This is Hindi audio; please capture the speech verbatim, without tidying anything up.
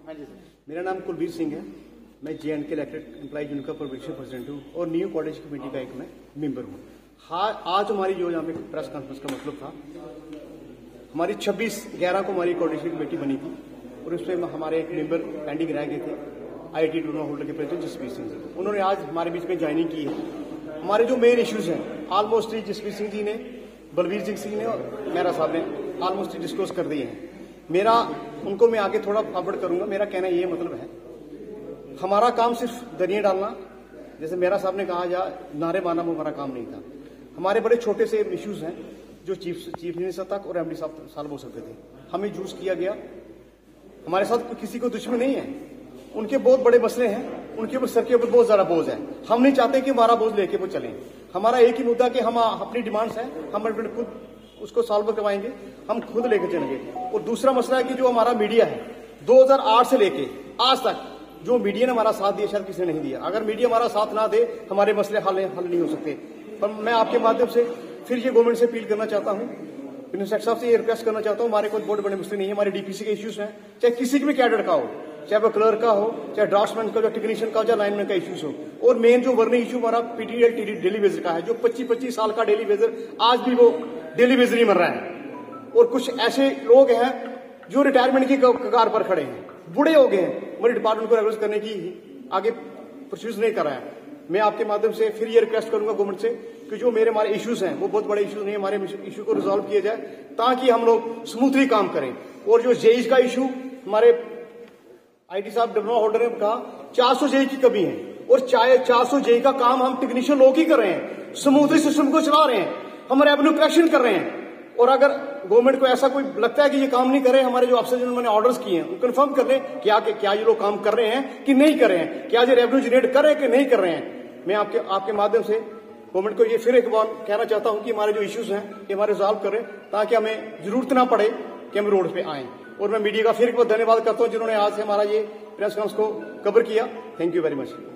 हाँ जी सर, मेरा नाम कुलबीर सिंह है। मैं J and K elected employees union का प्रोविंशियल प्रेसिडेंट हूँ और न्यू कॉलेज कमेटी का एक मैं मेंबर हूँ। हाँ, आज हमारी जो यहाँ पे प्रेस कॉन्फ्रेंस का मतलब था, हमारी छब्बीस ग्यारह को हमारी कोऑर्डिनेशन कमेटी बनी थी और उसमें हमारे एक मेंबर पेंडिंग रह गए थे, आई टी टूर्नामेंट होल्डर के प्रेसिडेंट जसवीर सिंह जी। उन्होंने आज हमारे बीच में ज्वाइनिंग की है। हमारे जो मेन इश्यूज हैं ऑलमोस्ट जसवीर सिंह जी ने, बलवीर सिंह ने और मेरा साहब ने ऑलमोस्ट डिस्क्लोज कर दिए हैं। मेरा उनको मैं आगे थोड़ा फॉरवर्ड करूंगा। मेरा कहना ये मतलब है, हमारा काम सिर्फ दरिया डालना, जैसे मेरा साहब ने कहा, या नारे मारना, वो हमारा काम नहीं था। हमारे बड़े छोटे से इश्यूज हैं जो चीफ चीफ मिनिस्टर तक और एमडी साहब साल बोल सकते थे, हमें यूज किया गया। हमारे साथ किसी को दुश्मन नहीं है, उनके बहुत बड़े मसले हैं, उनके ऊपर सर के ऊपर बहुत ज्यादा बोझ है। हम नहीं चाहते कि हमारा बोझ लेके वो चलें। हमारा एक ही मुद्दा कि हम अपनी डिमांड्स हैं, हम खुद उसको सॉल्व करवाएंगे, हम खुद लेकर चलेंगे। और दूसरा मसला है कि जो हमारा मीडिया है, दो हज़ार आठ से लेके आज तक जो मीडिया ने हमारा साथ दिया, शायद किसी ने नहीं दिया। अगर मीडिया हमारा साथ ना दे, हमारे मसले हल हल नहीं हो सकते। पर मैं आपके माध्यम से फिर ये गवर्नमेंट से अपील करना चाहता हूँ, मिनिस्टर साहब से ये रिक्वेस्ट करना चाहता हूँ, हमारे कोई बहुत बड़े मसले नहीं है। हमारे डीपीसी के इश्यूज हैं, चाहे किसी भी कैडर का हो, चाहे वो क्लर्क का हो, चाहे ड्राफ्टमैन का, चाहे टेक्नीशियन का, चाहे लाइनमैन का इश्यूज हो। और मेन जो वर्निंग इशू हमारा पीटीएल डेली वेजर का है, जो पच्चीस पच्चीस साल का डेली वेजर आज भी वो डेली वेजर ही मर रहा है। और कुछ ऐसे लोग हैं जो रिटायरमेंट की कगार पर खड़े हैं, बूढ़े हो गए हैं, हमारे डिपार्टमेंट को रेगुलर करने की आगे प्रोसीज नहीं कर रहा है। मैं आपके माध्यम से फिर ये रिक्वेस्ट करूंगा गवर्नमेंट से कि जो मेरे हमारे इश्यूज हैं, वो बहुत बड़े इश्यूज नहीं, हमारे इशू को रिजॉल्व किया जाए ताकि हम लोग स्मूथली काम करें। और जो जेईज का इशू, हमारे आईटी साहब डिप्लोमा होल्डर ने कहा चार सौ जेई की कमी है, और चाहे चार सौ जेई का काम हम टेक्नीशियन लोग ही कर रहे हैं, स्मूथली सिस्टम को चला रहे हैं, हम रेवेन्यू कलेक्शन कर रहे हैं। और अगर गवर्नमेंट को ऐसा कोई लगता है कि ये काम नहीं कर रहे, हमारे जो अफसर जिन्होंने ऑर्डर्स किए हैं, वो कंफर्म कर लें क्या क्या ये लोग काम कर रहे हैं कि नहीं कर रहे हैं, क्या ये रेवेन्यू जनरेट कर रहे हैं कि नहीं कर रहे हैं। मैं आपके आपके माध्यम से गवर्नमेंट को ये फिर एक बार कहना चाहता हूं कि हमारे जो इश्यूज हैं ये हमारे रिजॉल्व करें, ताकि हमें जरूरत ना पड़े कि हम रोड पे आए। और मैं मीडिया का फिर एक बार धन्यवाद करता हूं जिन्होंने आज से हमारा ये प्रेस कॉन्फ्रेंस को कवर किया। Thank you very much.